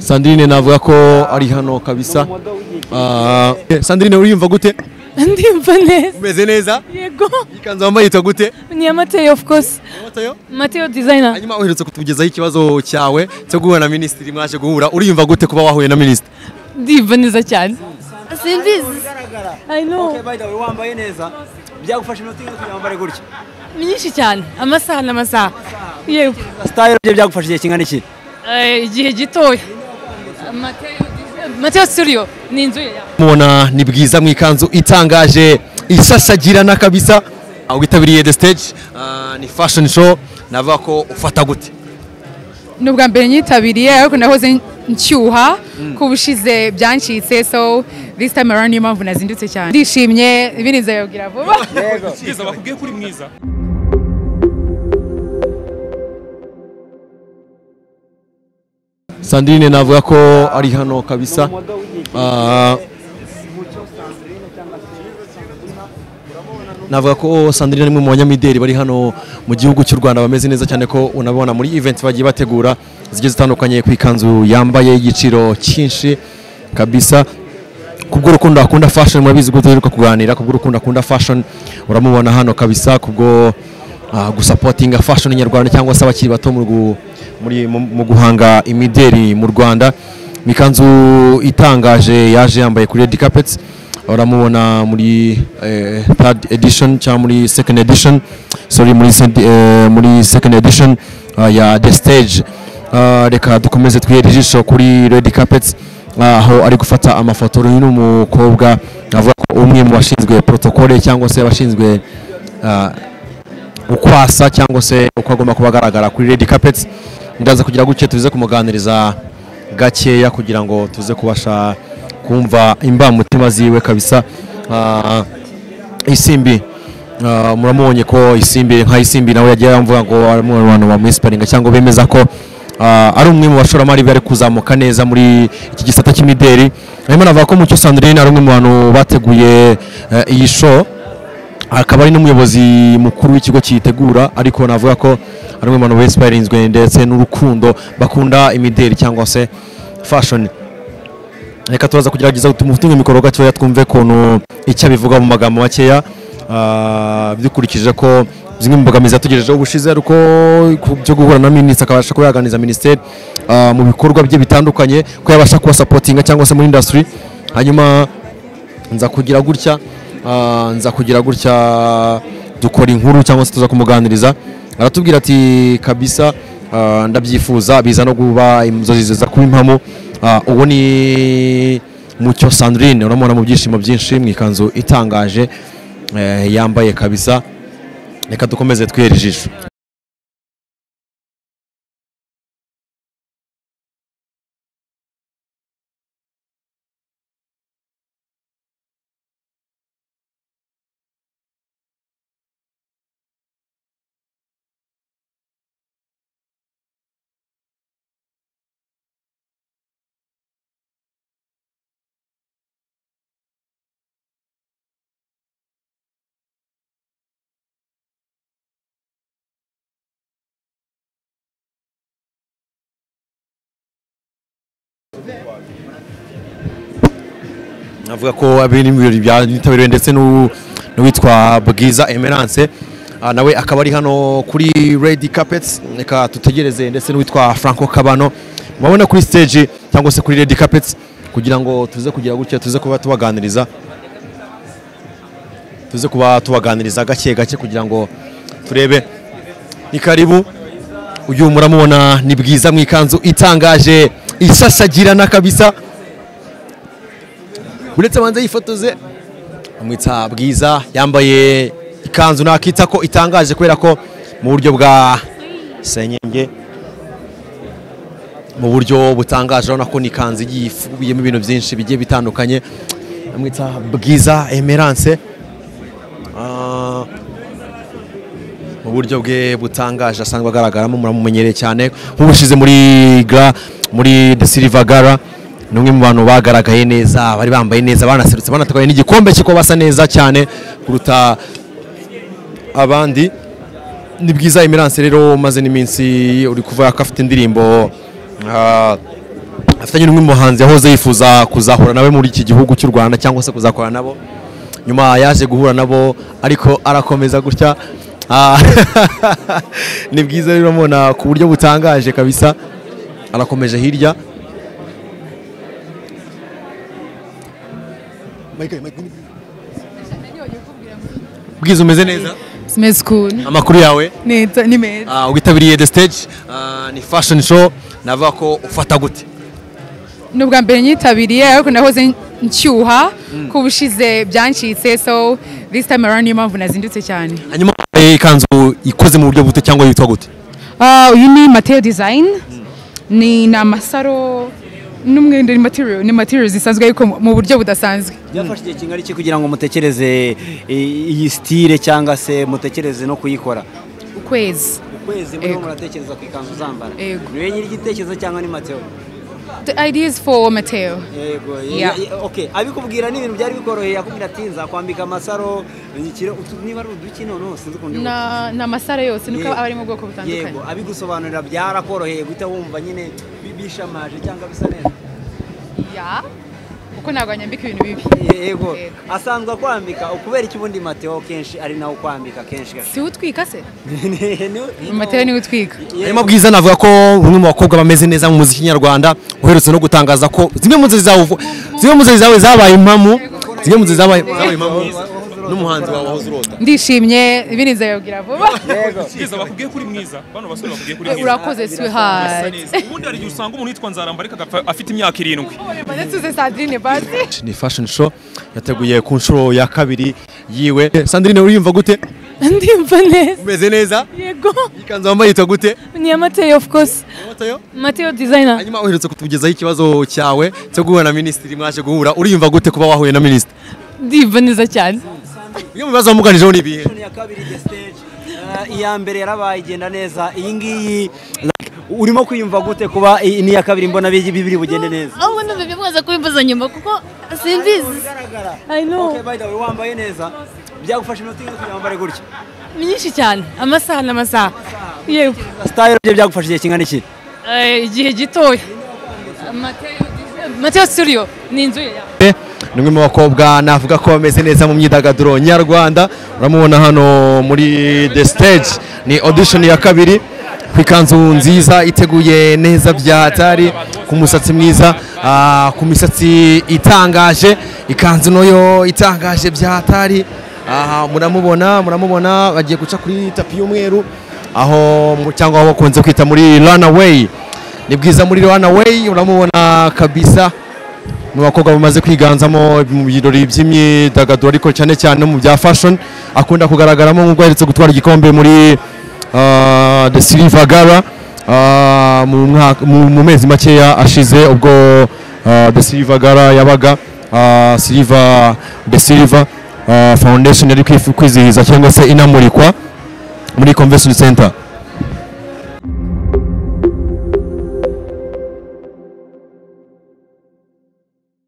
Sandrine navuga ko ari hano kabisa. Sandrine uriyumva gute? Ndimva neza. Umeze neza? Yego. Ikanzu wambaye yitwa gute? Ni Amakanzu of course. Mateo designer. Hanyuma uherutse kutugezaho ikibazo cyawe cyo guhura na ministeri mwaje guhura. Uriyumva gute kuba wahuye na ministeri? Ndimva neza cyane. Simbizi. I know. Okay, by the way, wambaye neza. Byagufasha inoti yo wambare gutya. Myinshi cyane. Amasaha n'amasaha. Yego. Style bye byagufasha igihe kingana iki? Igihe gitoya. Mateo studio ni inzu ya. Mubona ni Bwiza mu ikanzu itangaje isasagirana kabisa. Witabiriye the stage ni fashion show navuga ko ufata gute? Nubwa mbere nyitabiriye ariko nahoze nshyuha kubushize byancitse, so this time around impamvu nazindutse cyane ndishimye ibiniza yogira vuba. Yego. Bwiza bakubwiye kuri mwiza. Sandrine navuga ko ari hano kabisa. Navuga ko Sandrine nimwe mu banyamideli bari hano mu gihugu cy'u Rwanda bameze neza cyane ko unabona muri event bagiye bategura zigiye zitandukanye ku ikanzu yambaye igiciro cyinshi kabisa. Kubwo rukundo akunda fashion murabizi ko tuheruka kuganira, kubwo rukundo akunda fashion uramubona hano kabisa, kubwo gusupportinga fashion nyarwanda cyangwa se abakiri bato mu guhanga imideli mu Rwanda. Mikanzu itangaje yaje yambaye kuri red carpet, uramubona muri third edition cyangwa muri second edition, sorry muri second edition ya the stage. Reka dukomeze twihere ijisho kuri red carpet aho ari gufata amafoto y'umukobwa avuga ko umwe mu bashinzwe protocole cyangwa se abashinzwe ukwasa cyangwa se uko agomba kubagaragara kuri red carpet. Ndaza kugira guke tuze kumuganiriza gakeya kugira ngo tuze kubasha kumva imbamutima ziwe kabisa. Isimbi muramubonye ko Isimbi nka Isimbi nawe yagiye yamvuga ngo ari mu bantu bamuinspiringa cyangwa bemeza ko ari umwe mu bashoramari bari kuzamuka neza muri iki gisata cy'imideli. Hanyuma navuga ko Mucyo Sandrine ari umwe mu bantu bateguye iyi show, akaba ari n'umuyobozi mukuru w'ikigo kiyitegura, ariko navuga ko ari umwe mu bantu inspirinzwe ndetse n'urukundo bakunda imideli cyangwa se fashion. Reka tubaza kugerageza tumufunge mikoro gatoya twumve kontu icyo bivuga mu magambo makeya, bikurikije ko zimwe mu mbogamizi yatugejejeho ubushize ariko byo guhura na minisitiri akabasha kuba yaganiza minisiteri mu bikorwa bye bitandukanye ko yabasha kuba supportinga cyangwa se muri industry. Hanyuma nza kugira gutya dukora inkuru cyangwa se tuza kumuganiriza, aratubwira ati kabisa ndabyifuza biza no kuba inzozi ziza kuba impamo. Uwo ni Mucyo Sandrine uramubona mu byishimo byinshi mu ikanzu itangaje yambaye kabisa. Reka dukomeze twihere ijisho. Navuga ko abiri n'ibirori byanyitabiriwe ndetse n'uwitwa Bwiza Emerance nawe akaba ari hano kuri red carpet. Reka tutegereze ndetse n'uwitwa Franco Kabano mubona kuri stage cyangwa se kuri red carpet kugira ngo tuze kugira gutya tuze kuba tubaganiriza gake kugira ngo turebe. Ni karibu uyu muramubona ni Bwiza mu ikanzu itangaje isasagirana kabisa. Uretse banze yifotoze amwita Bwiza yambaye ikanzu nakita ko itangaje kubera ko mu buryo bwa senyenge, mu buryo butangaje urabona ko ni ikanzu yifubiyemo ibintu byinshi bigiye bitandukanye. Amwita Bwiza Emerance mu buryo bwe butangaje asanzwe agaragaramo, muramumenyereye cyane nk'ubushize muri The Silver Gala. Numwe mu bantu bagaragaye neza, bari bambaye neza, banaserutse banatwaye n'igikombe cyo basa neza cyane kuruta abandi. Ni Bwiza Emerance rero maze n'iminsi uri kuvuga ko afite indirimbo afitanye n'umwe mu bahanzi yahoze yifuza kuzahura nawe muri iki gihugu cy'u Rwanda cyangwa se kuzakorana nabo, nyuma yaje guhura nabo ariko arakomeza gutya. Ni bwiza rero mubona ku buryo butangaje kabisa, arakomeje hirya. Bwiza umeze neza? Simeze cool. Amakuru yawe? Ni meza. Witabiriye the stage, ni fashion show, navuga ko ufata gute? Nubwa mbere nyitabiriye ariko nahoze nshyuha ku bushize byancitse, so this time around niyo mpamvu nazindutse cyane. Hanyuma ikanzu ikoze mu buryo bute cyangwa yitwa gute? Uyu ni material design, ni namasaro n'umwenda, ni material zisanzwe ariko mu buryo budasanzwe. Byafashe igihe kingana iki kugira ngo mutekereze iyi style cyangwa se mutekereze no kuyikora? Ukwezi muri muratekereza ku ikanzu zambara. Niwe nyiri igitekerezo cyangwa ni Mateo? The idea is for Mateo. Yego. Okay, abikubwira ni ibintu byari bikoroheye, akubwira ati nza kwambika amasaro niba ari uduki none sinzi kundi na masaro yose nuko abari mu bwoko butandukanye. Yego, abigusobanurira byarakoroheye guhita wumva nyine bishamaje cyangwa bisa neza? Uko ntabwo nyambika ibintu bibi. Yego. Asanzwe kwambika ukubera iki bundi Mateo kenshi ari nawe kwambika kenshi? Si utwika se? Mateo ni utwika. Hanyuma Bwiza navuga ko bamwe mu bakobwa bameze neza mu muziki nyarwanda, uherutse no gutangaza ko zimwe mu nzozi zawe zabaye impamu, n'umuhanzi wawe wahoze urota. Ndishimye, ibindi nzayabwira vuba. Yego. Bwiza bakubwiye kuri mwiza, bano basore bakubwiye kuri mwiza. Urakoze sweetheart. Ubundi hari igihe usanga umuntu yitwa Nzaramba ariko afite imyaka 7. Tuze Sandrine basi. Ni fashion show yateguye ku nshuro ya kabiri yiwe. Sandrine uriyumva gute? Ndimva neza. Umeze neza? Yego. Ikanzu wambaye yitwa gute? Ni Mateo of course. Mateo designer. Hanyuma uherutse kutugezaho ikibazo cyawe cyo guhura na minisitiri, mwaje guhura, uriyumva gute kuba wahuye na minisitiri? Ndimva neza cyane. Iyo mubazo wamuganijeho ni bihe? Ya kabiri the stage. Iya mbere yarabaye igenda neza, iyi ngiyi urimo kwiyumva gute kuba ni ya kabiri mbona bibiri bugende neza? Aho ndumva bimwaza kubimbaza nyuma kuko simbizi. I know. Okay, by the way, wambaye neza. Byagufasha inoti yo kugira wambare gutya? Myinshi cyane. Amasaha. Yego. Style bye byagufasha igihe kingana iki? Igihe gitoya. Mateo Studio ni inzu ya. Nimwe mu bakobwa navuga ko bameze neza mu myidagaduro nyarwanda, uramubona hano muri the stage, ni audition ya kabiri ku ikanzu nziza iteguye neza byatari, ku musatsi mwiza, ku misatsi itangaje, ikanzu noyo itangaje byatari. Muramubona bagiye guca kuri tapi y'umweru, aho cyangwa aho bakunze kwita muri runaway. Ni Bwiza muri runaway, uramubona kabisa mu bakobwa bamaze kwiganzamo mu birori by'imyidagaduro ariko cyane cyane mu bya fashion, akunda kugaragaramo nk'ubwo aherutse gutwara igikombe muri the Silver Gala mu mezi makeya ashize, ubwo the Silver Gala yabaga the Silver Foundation yari kwizihiza cyangwa se inamurikwa muri Convention Center.